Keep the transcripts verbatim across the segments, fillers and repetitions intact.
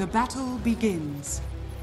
The battle begins.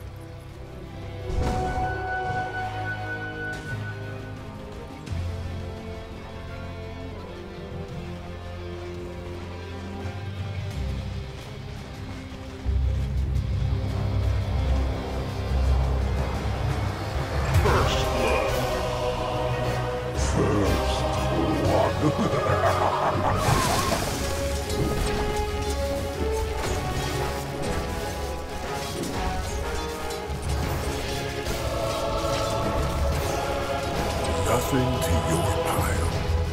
Nothing to your pile.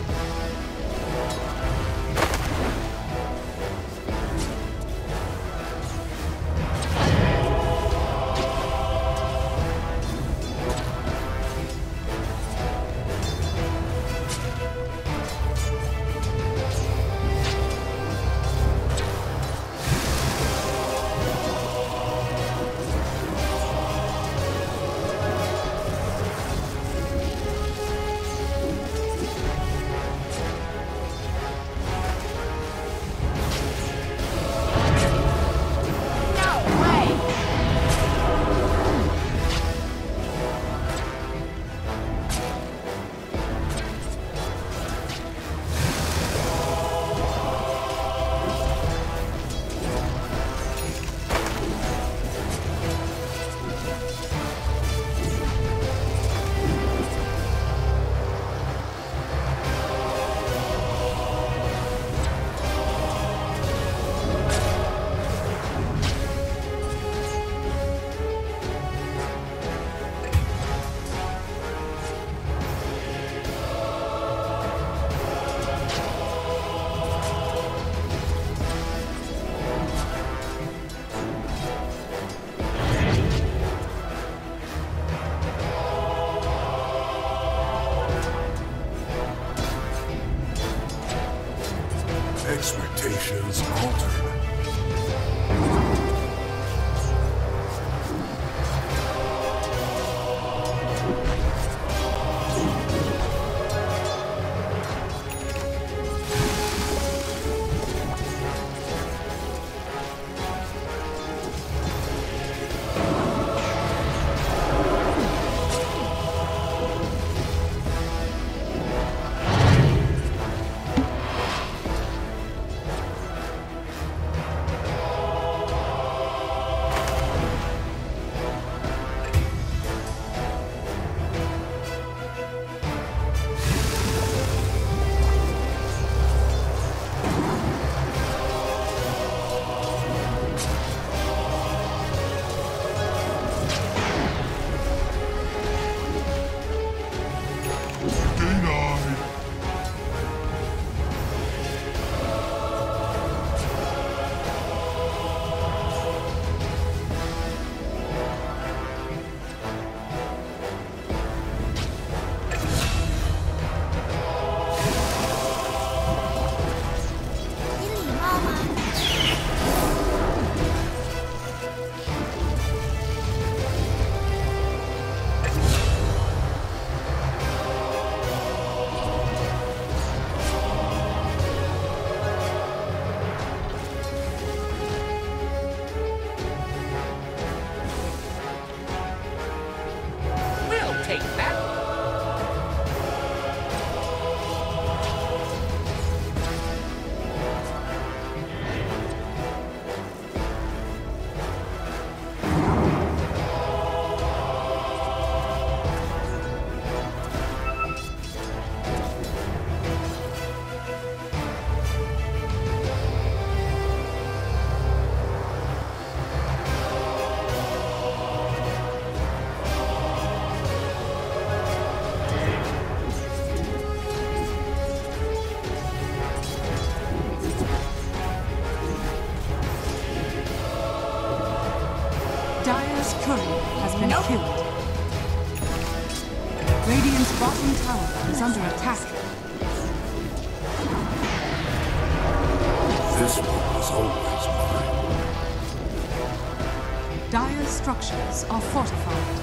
Expectations altered. Take that. Dire's courier has been nope. killed. Radiant's bottom tower is under attack. This one was always mine. Dire's structures are fortified.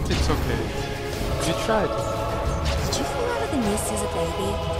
It's okay. You tried. Did you fall out of the nest as a baby?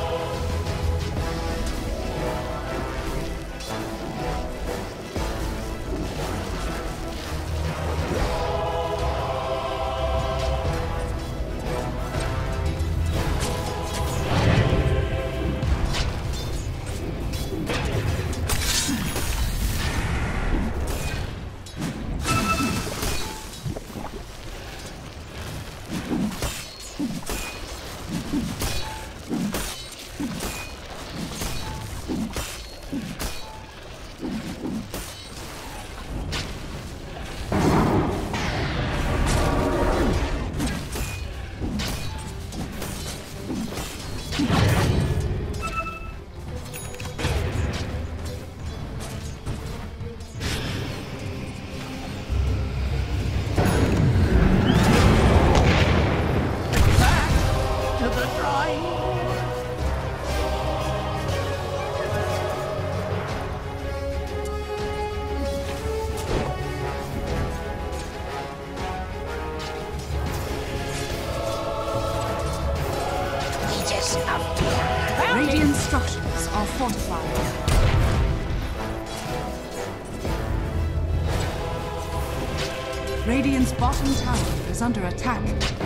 Radiant structures are fortified. Radiant's bottom tower is under attack.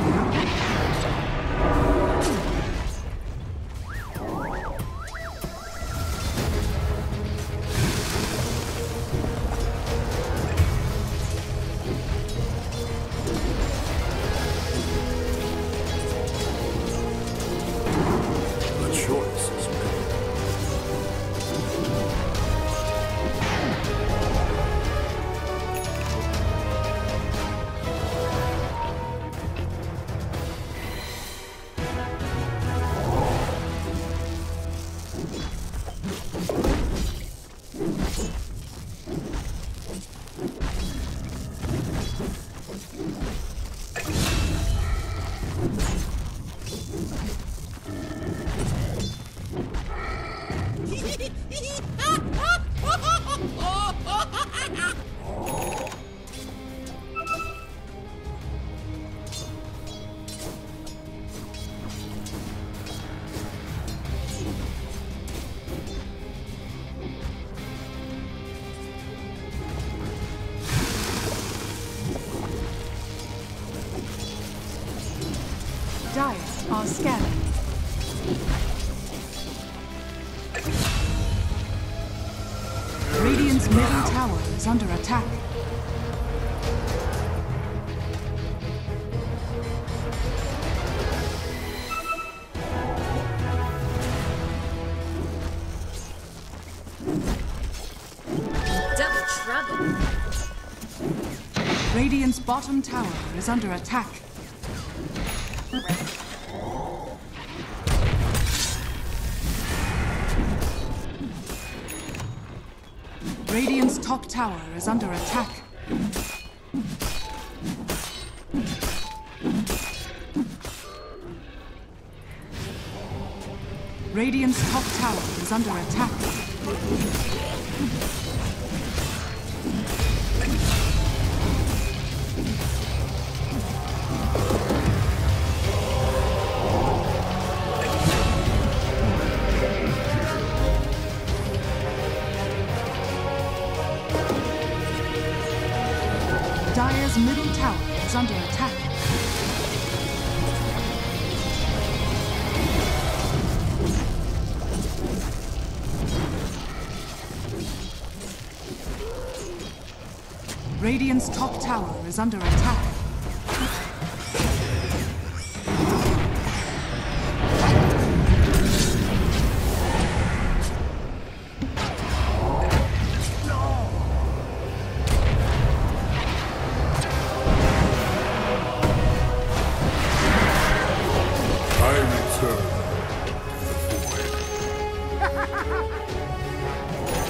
Dire are scanning. Radiant's middle tower is under attack. Double trouble. Radiant's bottom tower is under attack. Radiant's top tower is under attack. Radiant's top tower is under attack. Dire's middle tower is under attack. Radiant's top tower is under attack.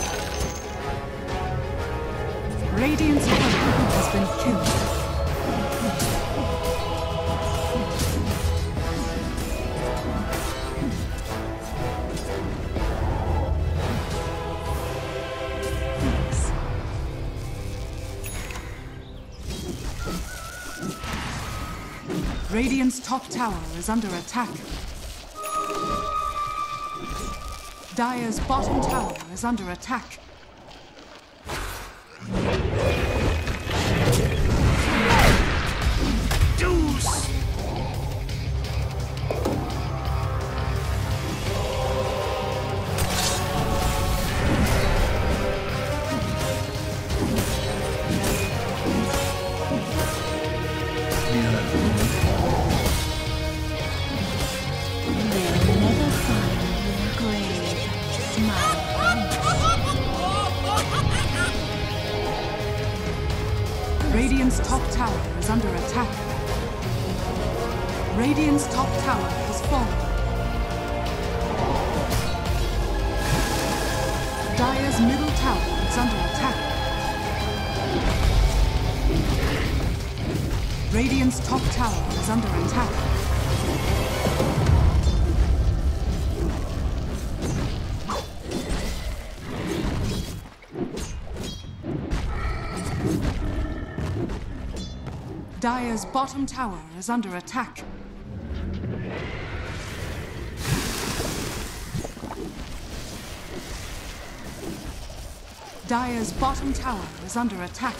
Radiant's turret has been killed. Radiant's top tower is under attack. Dire's bottom tower is under attack. Deuce! Radiant's top tower is under attack. Radiant's top tower has fallen. Dire's middle tower is under attack. Radiant's top tower is under attack. Dire's bottom tower is under attack. Dire's bottom tower is under attack.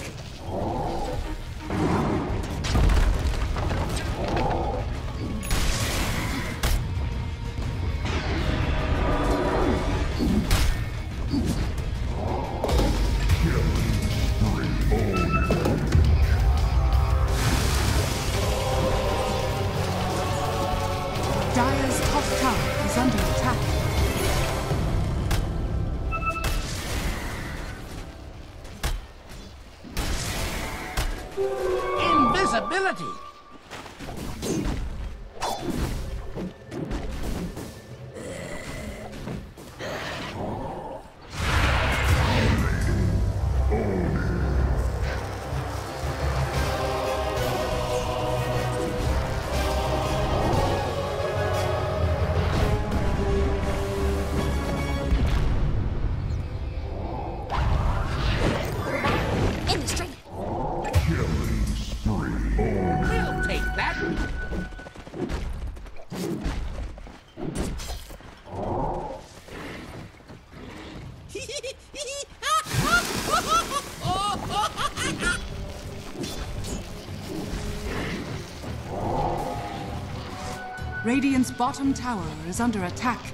Dire's top tower is under attack. Invisibility! Radiant's bottom tower is under attack.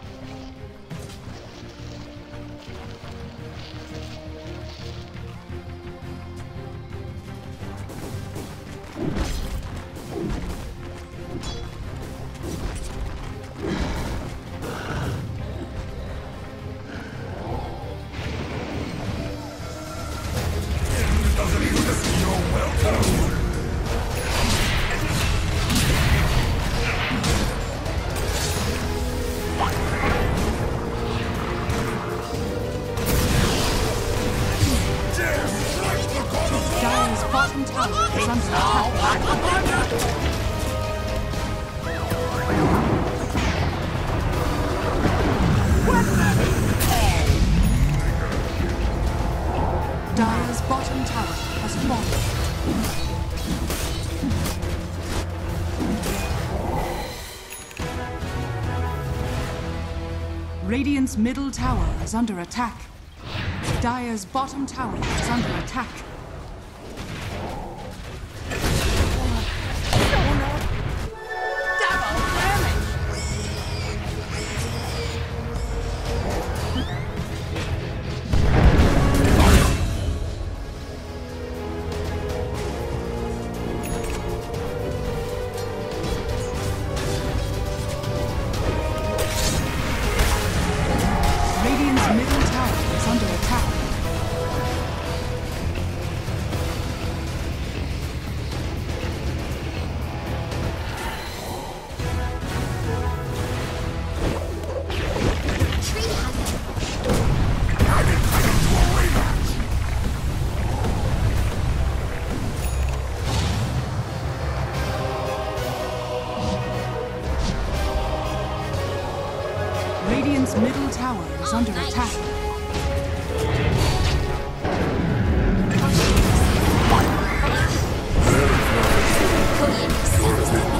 Dire's bottom tower is under attack. Dire's bottom tower has fallen. Radiant's middle tower is under attack. Dire's bottom tower is under attack. Radiant's middle tower is under attack. Radiant's middle tower is under attack. Cody,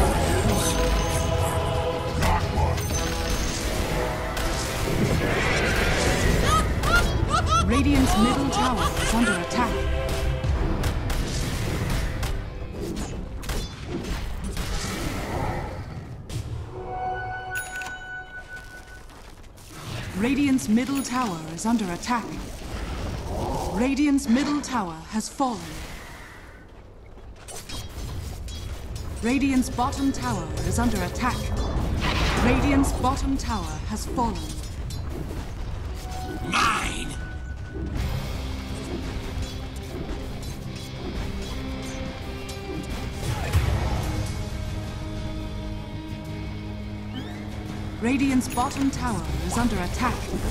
Radiant's middle tower is under attack. Radiant's middle tower has fallen. Radiant's bottom tower is under attack. Radiant's bottom tower has fallen. Mine! Radiant's bottom tower is under attack.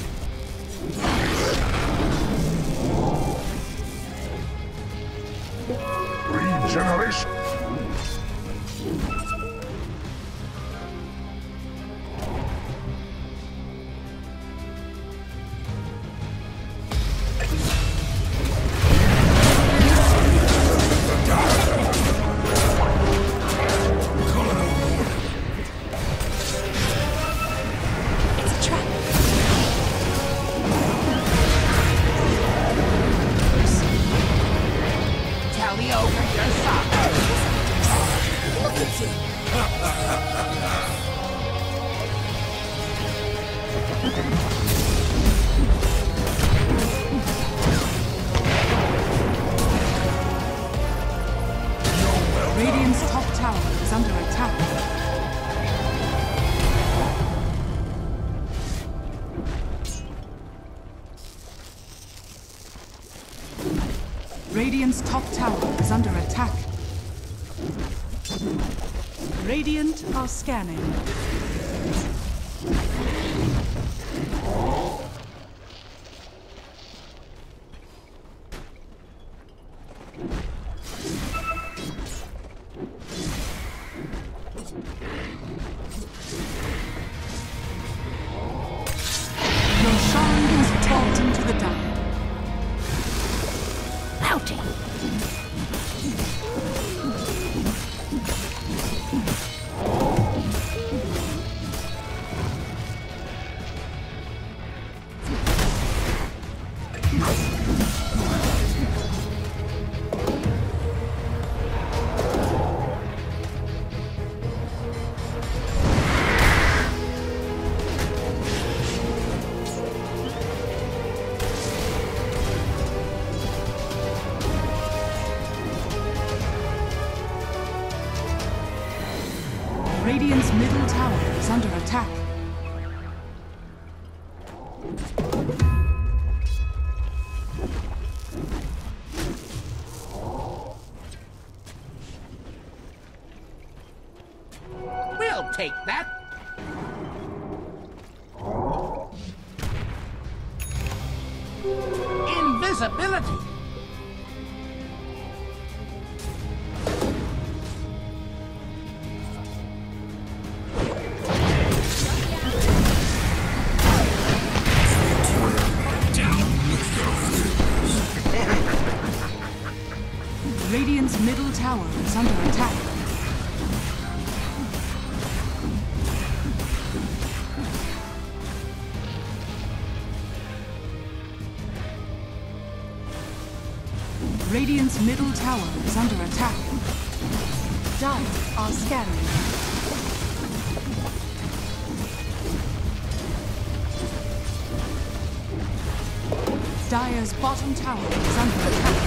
Regeneration. Radiant's top tower is under attack. Radiant's top tower is under attack. Radiant are scanning. Roshan has talked into the Dire. Ouchie! Radiant's middle tower is under attack. We'll take that. Invisibility. Radiant's middle tower is under attack. Radiant's middle tower is under attack. Dire are scanning. Dire's bottom tower is under attack.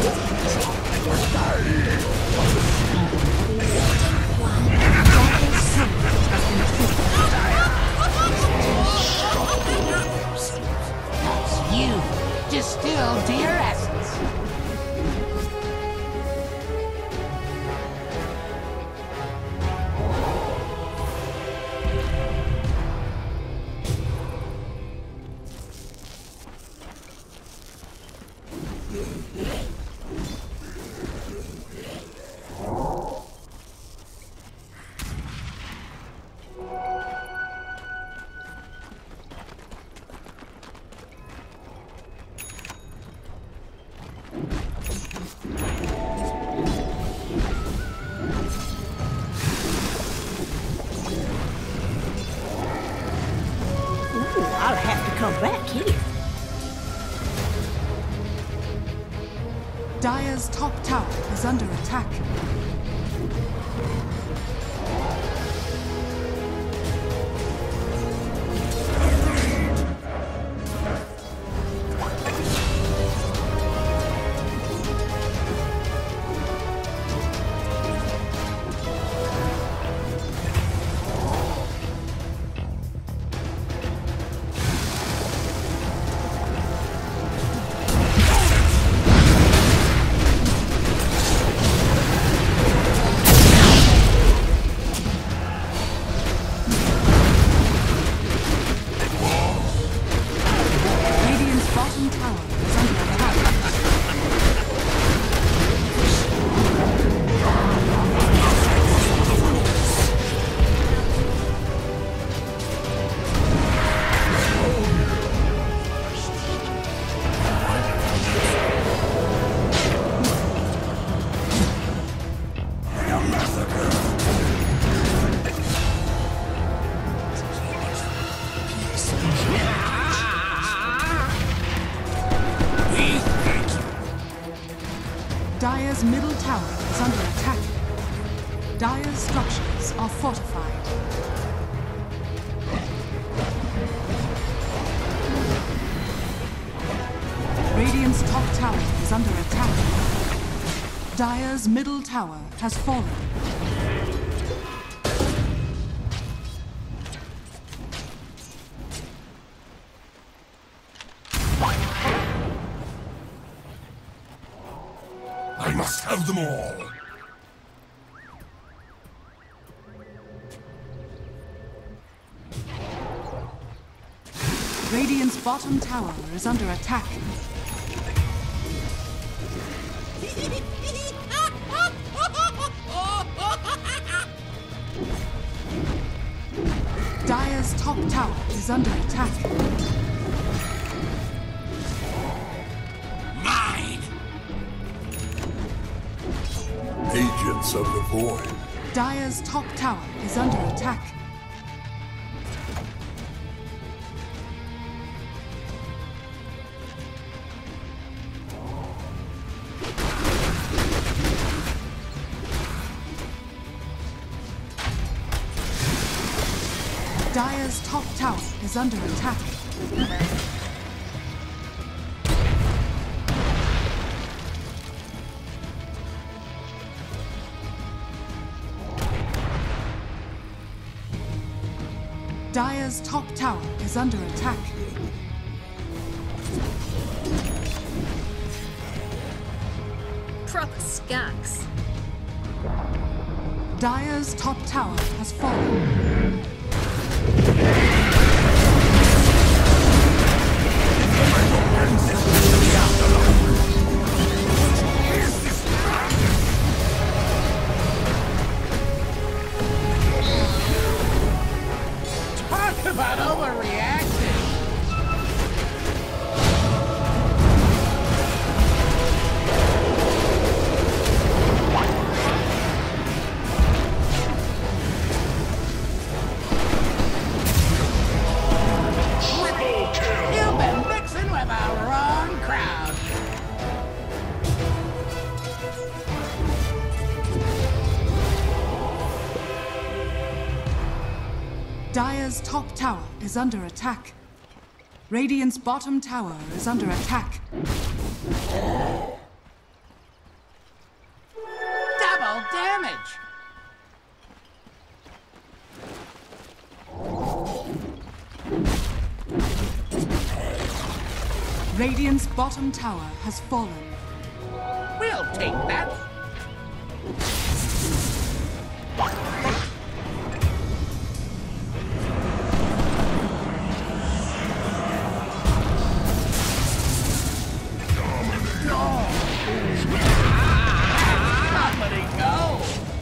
Dire's turret has been killed. You distill dear essence. I'll have to come back here. Dire's top tower is under attack. tower is under attack. Dire's structures are fortified. Radiant's top tower is under attack. Dire's middle tower has fallen. I must have them all. Radiant's bottom tower is under attack. Dire's top tower is under attack. Mine! Agents of the Void. Dire's top tower is under attack. Dire's top tower is under attack. Dire's top tower is under attack. Proper skunks. Dire's top tower has fallen. Talk about overreacting. You've been mixing with a wrong crowd. Dire's top tower is under attack. Radiant's bottom tower is under attack. Double damage. Radiant's bottom tower has fallen. We'll take that. Somebody go.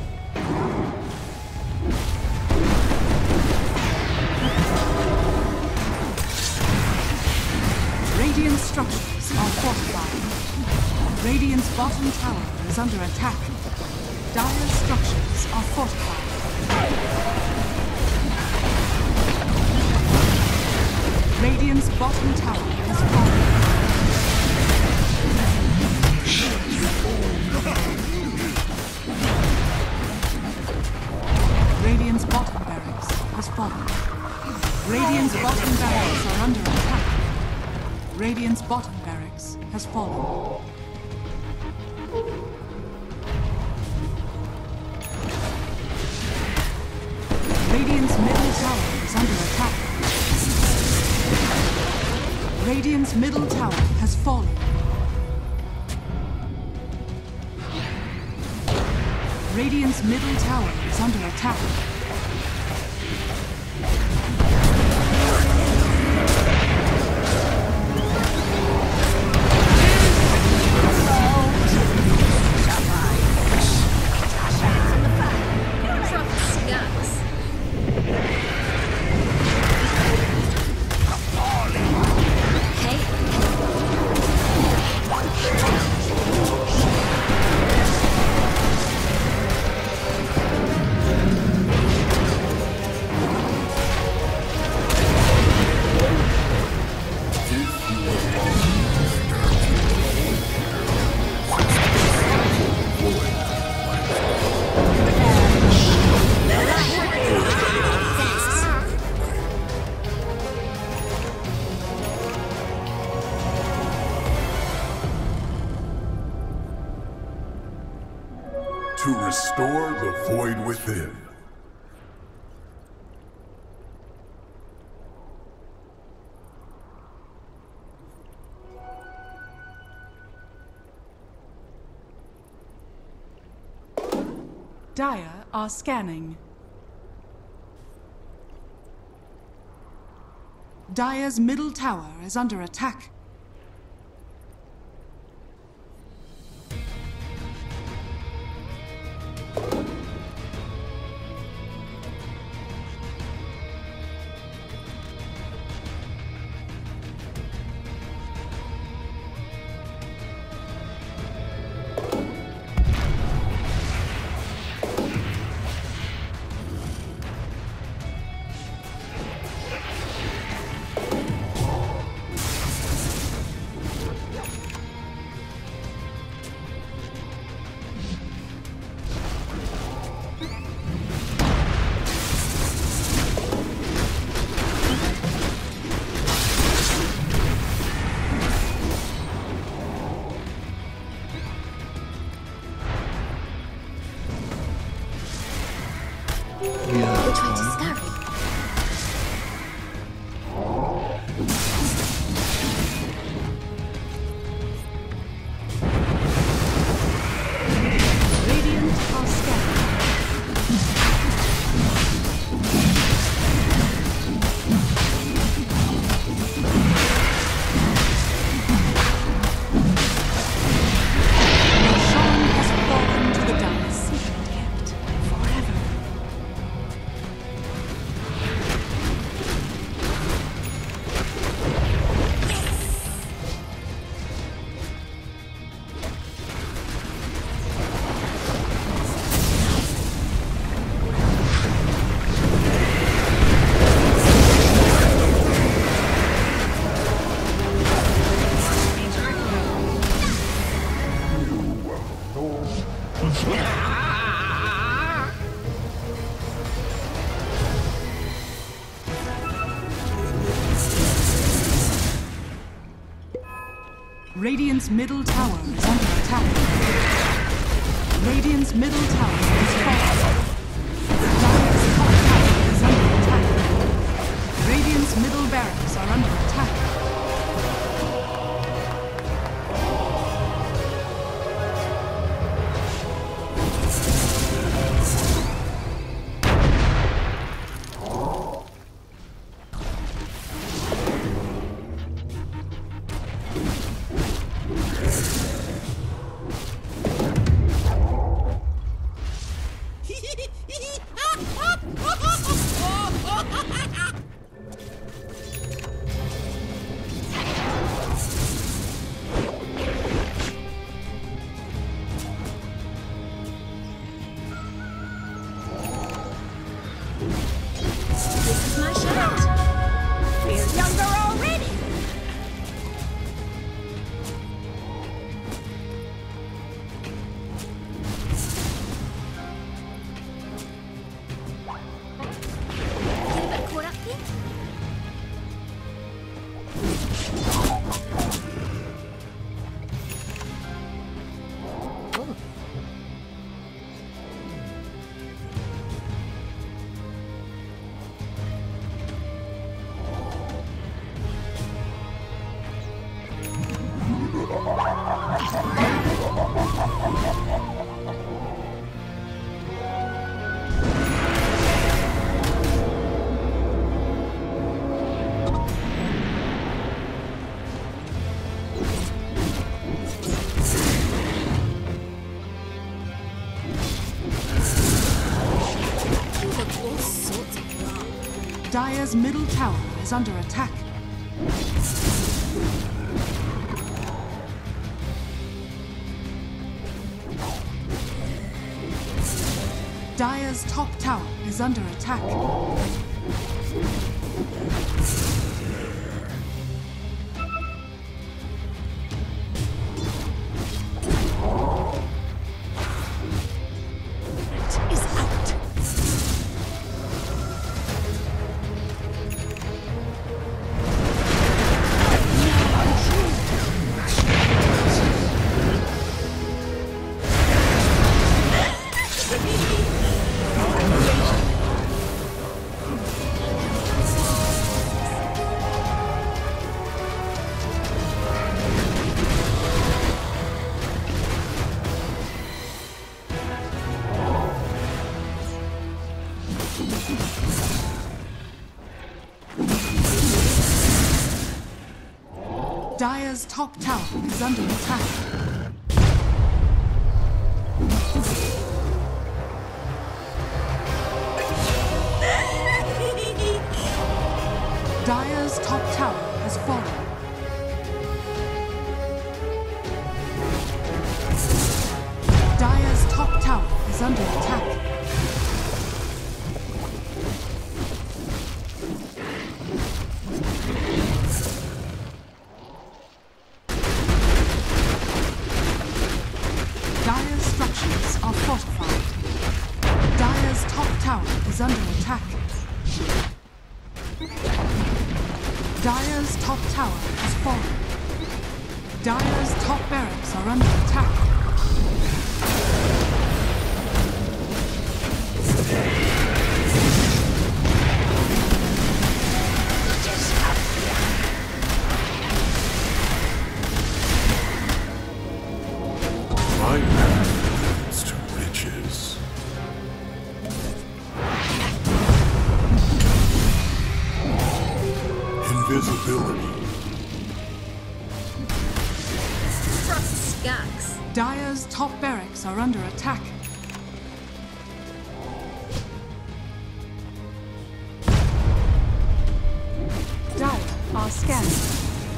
Radiant structures are fortified. Radiant's bottom tower is under attack. Dire's structures are fortified. Radiant's bottom tower has fallen. Radiant's bottom barracks has fallen. Radiant's bottom barracks are under attack. Radiant's bottom barracks has fallen. Radiant's middle tower is under attack. Radiant's middle tower has fallen. Radiant's middle tower is under attack. to restore the void within. Dire are scanning. Dire's middle tower is under attack. Which way to scurry? Radiant are scanning. Roshan has fallen to the dice, kept forever. Radiant's middle tower is under attack. Radiant's middle tower is falling. Dire's top tower is under attack. Radiant's middle barracks are under attack. This is my shot. We're younger already. Get a bit caught up here. All sorts of drama. Dire's middle tower is under attack. Dire's top tower is under attack. It is out. Dire's top tower is under attack. Dire's top tower has fallen. Dire's top tower is under attack. Dire's structures are fortified. Dire's top tower is under attack. Dire's top tower has fallen. Dire's top barracks are under attack. My path leads to riches. Invisibility. Skunks. Dire's top barracks are under attack. Dire are scanning.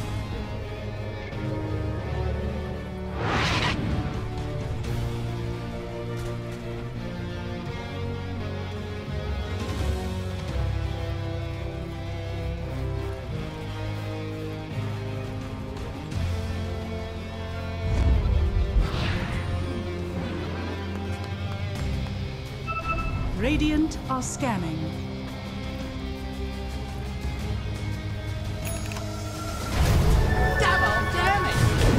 Radiant are scanning. Double damage!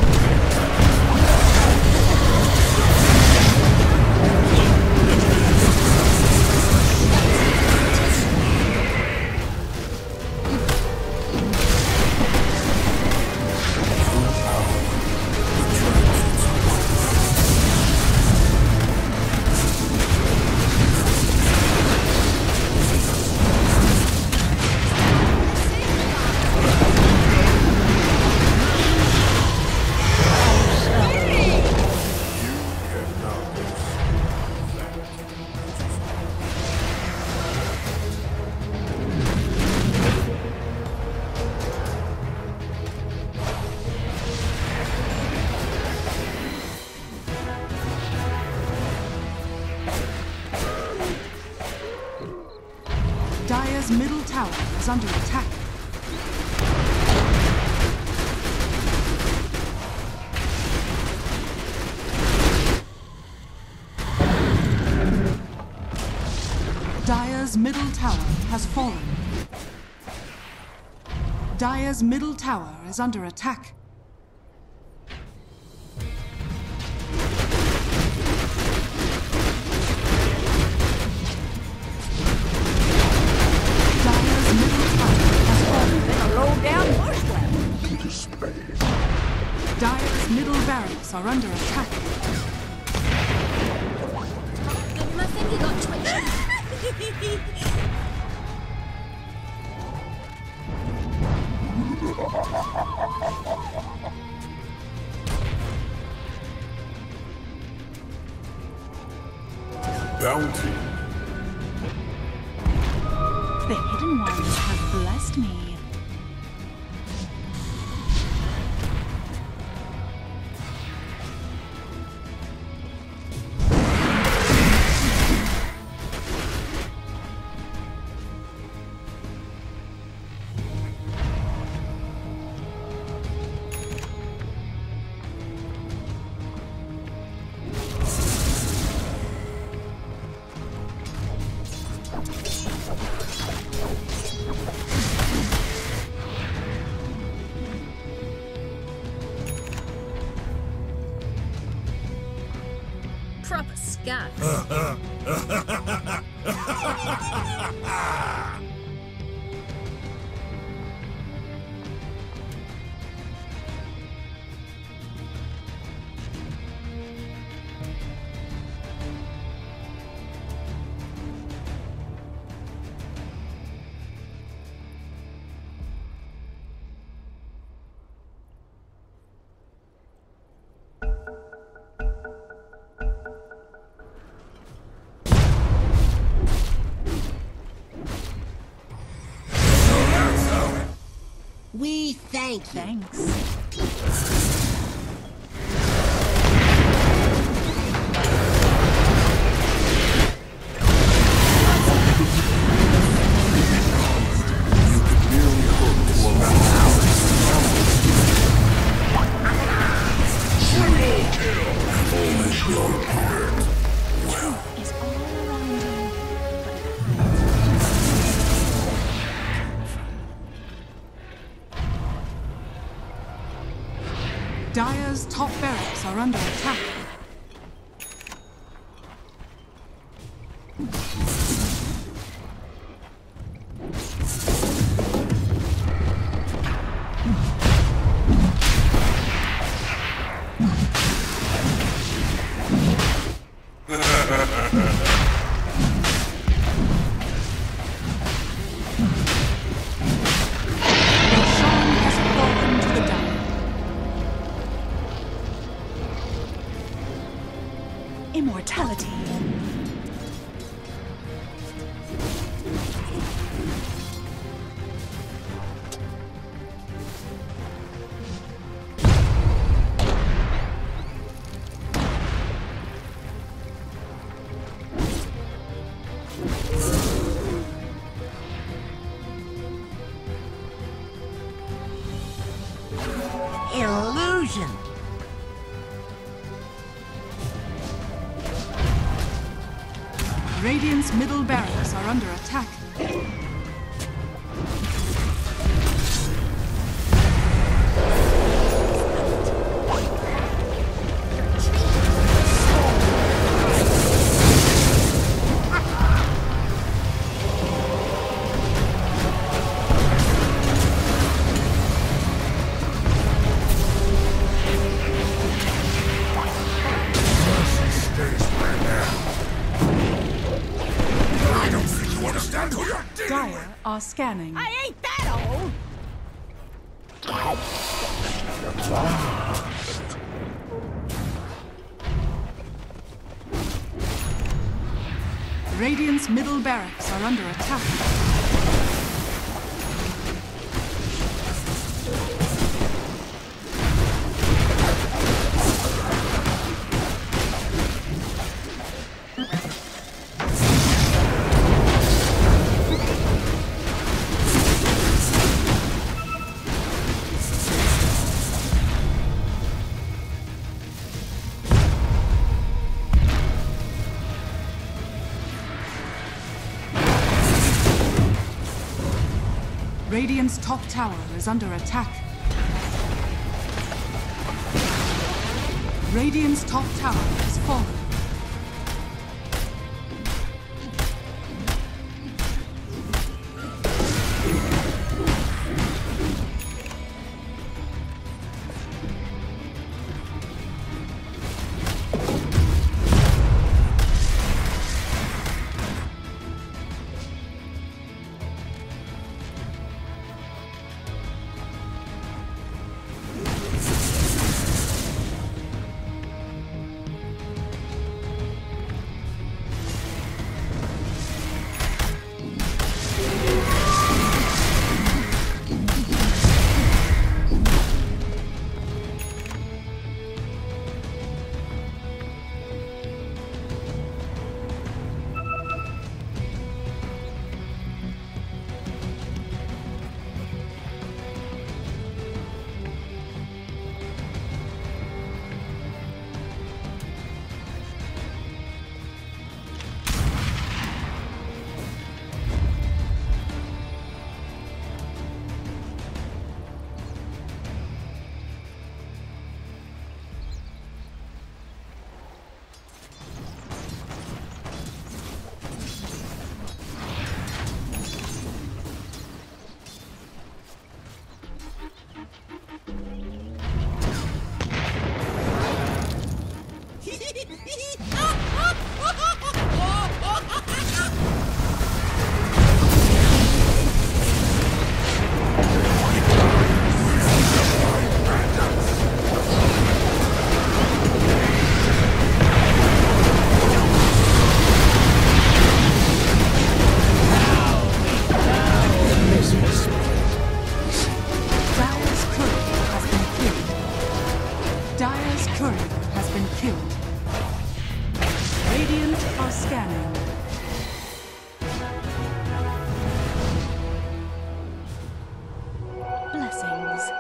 Dire's middle tower is under attack. Dire's middle tower has fallen. Dire's middle tower is under attack. Dire's middle tower has fallen. Low down marshmallow. Dire's middle barracks are under attack. My finger got twitchy. Bounty. The hidden ones have blessed me. Proper skunks. We thank you. Thanks. You could merely hope to amount Only your part. Well, Is all around you, but it hides. Dire's top barracks are under attack. Roshan has fallen to the Dire. Immortality. Illusion. Radiant's middle barracks are under attack. I don't think you understand who you're dealing Dire with. are scanning. I ain't that old. Radiant's middle barracks are under attack. Radiant's top tower is under attack. Radiant's top tower has fallen. are scanning. Blessings.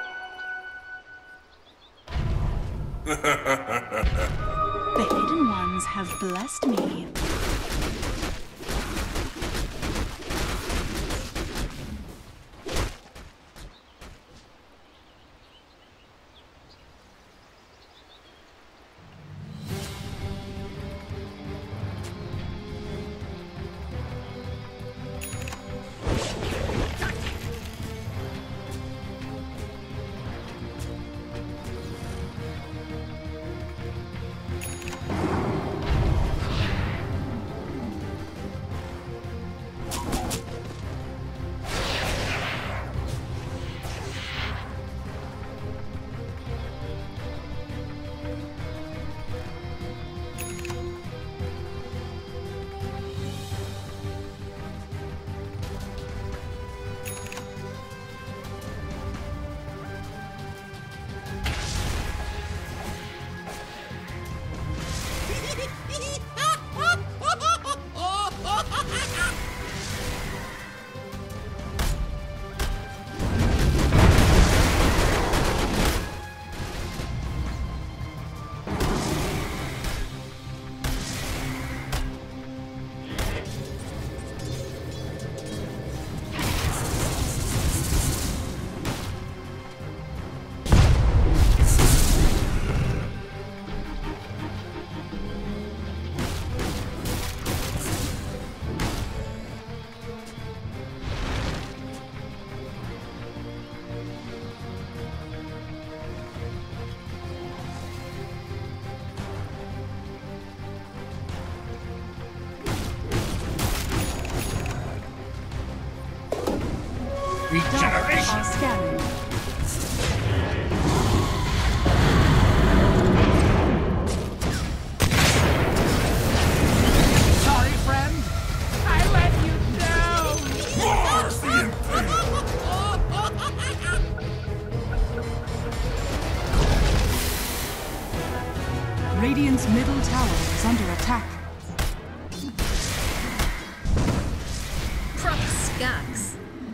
The hidden ones have blessed me. Regeneration! Are scanning. Sorry, friend. I let you down. Mars the Impale! Radiant's middle tower is under attack. Crux Skux.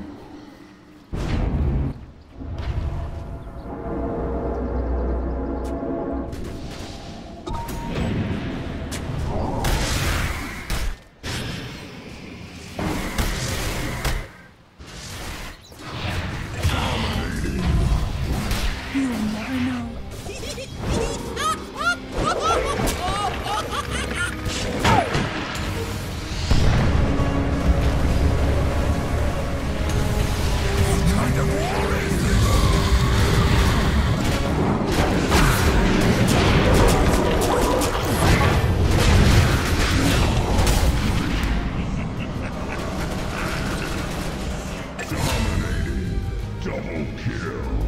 You'll never know. Kind of war is this? Dominating. Double kill.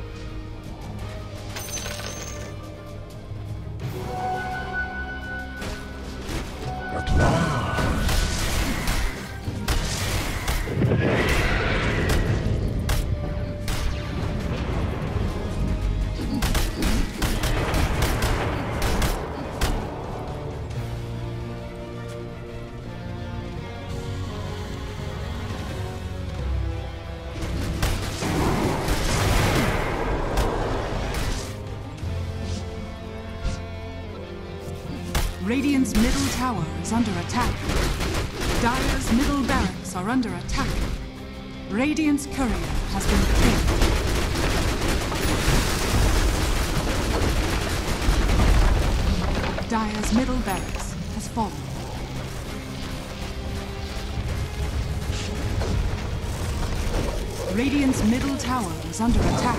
At last. Radiant's middle tower is under attack. Dire's middle barracks are under attack. Radiant's courier has been killed. Dire's middle barracks has fallen. Radiant's middle tower is under attack.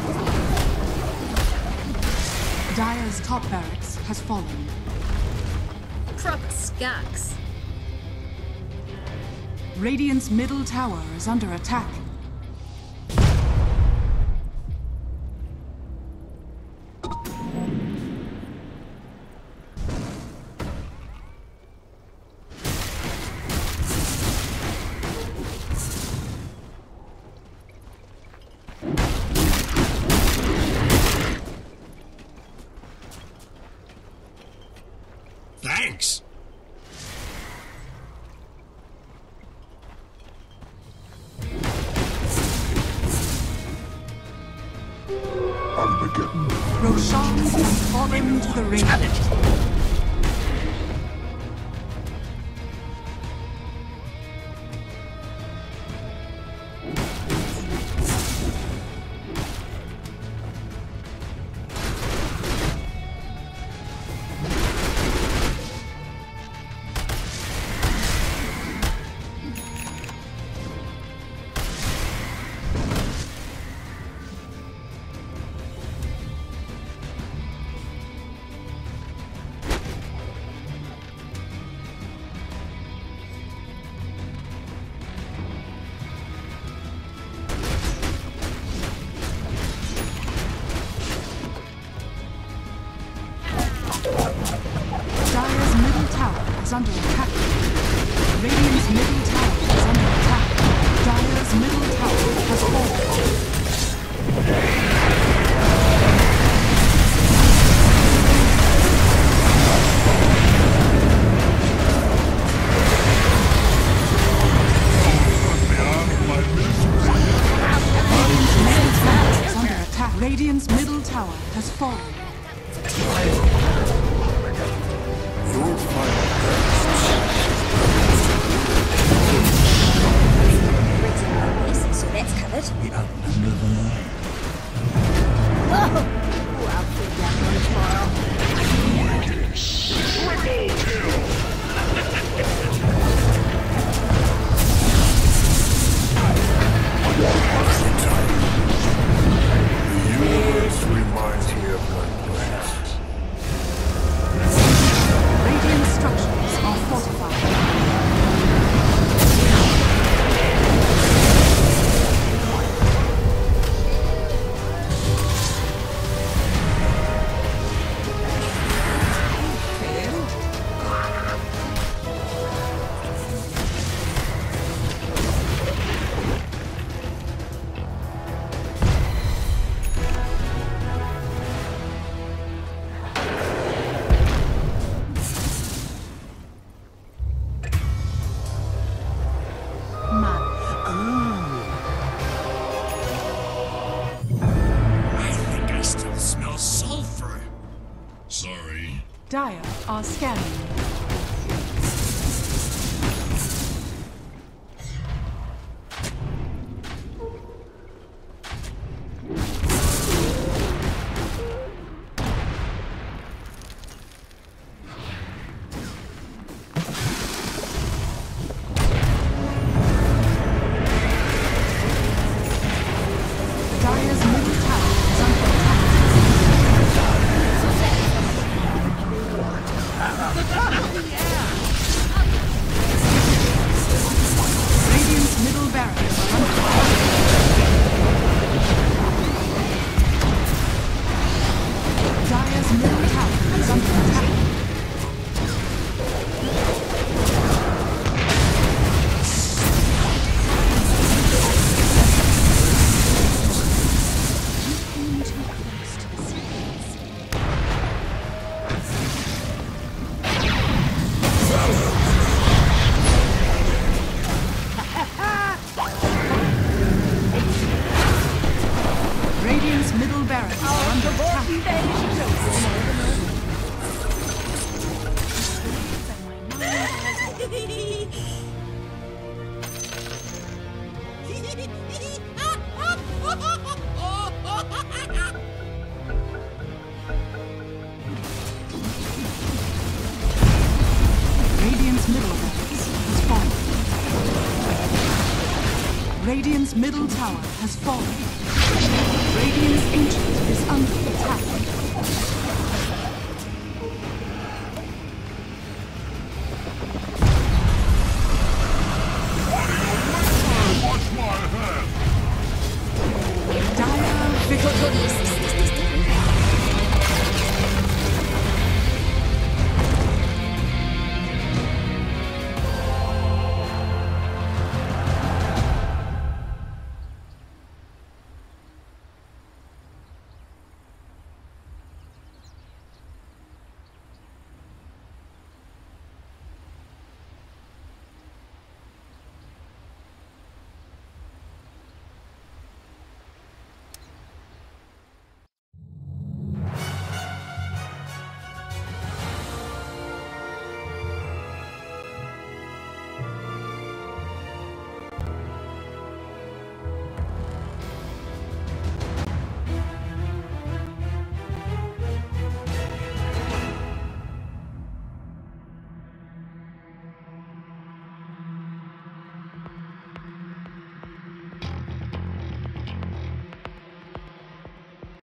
Dire's top barracks has fallen. Crux Skux. Radiant's middle tower is under attack. Thanks! Roshan has fallen to the Radiant. Dire's middle tower is under attack. Radiant's middle tower is under attack. Dire's middle tower has fallen. Radiant's middle tower has fallen. So that's covered. Universe reminds me of my past. Radiant structures are fortified. Dire are scanning. Dire's middle tower is under Radiant's middle barracks are under attack. Dire's middle tower is under attack. Radiant's middle barracks are under attack. Radiant's middle barracks has fallen. Radiant's middle tower has fallen. Radiant's ancient is under attack.